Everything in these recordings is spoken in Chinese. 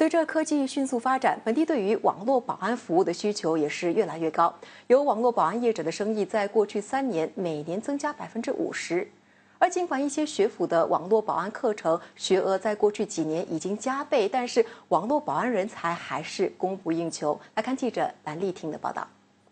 随着科技迅速发展，本地对于网络保安服务的需求也是越来越高。有网络保安业者的生意在过去3年每年增加50%。而尽管一些学府的网络保安课程学额在过去几年已经加倍，但是网络保安人才还是供不应求。来看记者蓝丽婷的报道。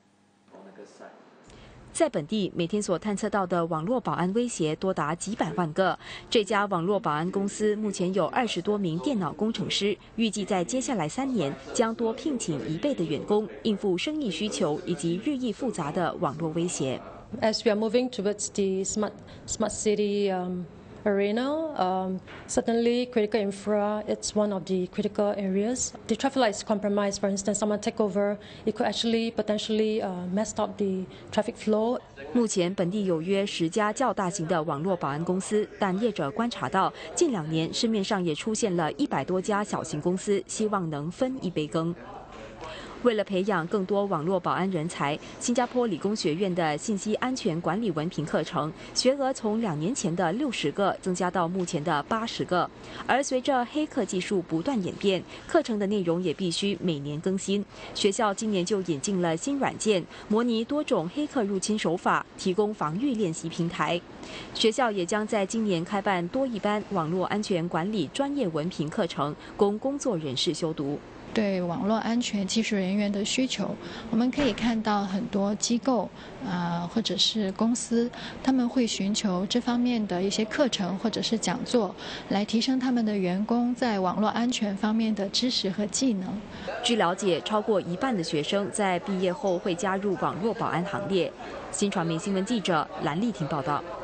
在本地每天所探测到的网络保安威胁多达几百万个。这家网络保安公司目前有20多名电脑工程师，预计在接下来3年将多聘请1倍的员工，应付生意需求以及日益复杂的网络威胁。 As we are moving towards the smart city arena, certainly critical infra, it's one of the critical areas. The traffic light is compromised, for instance, someone take over, it could actually potentially mess up the traffic flow. 目前本地有约10家较大型的网络保安公司，但业者观察到，近2年市面上也出现了100多家小型公司，希望能分一杯羹。为了培养更多网络保安人才，新加坡理工学院的信息安全管理文凭课程学额从2年前的60个增加到目前的80个。而随着黑客技术不断演变，课程的内容也必须每年更新。学校今年就引进了新软件，模拟多种黑客入侵手法，提供防御练习平台。学校也将在今年开办多一班网络安全管理专业文凭课程，供工作人士修读。 对网络安全技术人员的需求，我们可以看到很多机构或者是公司，他们会寻求这方面的一些课程或者是讲座，来提升他们的员工在网络安全方面的知识和技能。 据了解，超过1半的学生在毕业后会加入网络保安行列。新传媒新闻记者蓝丽婷报道。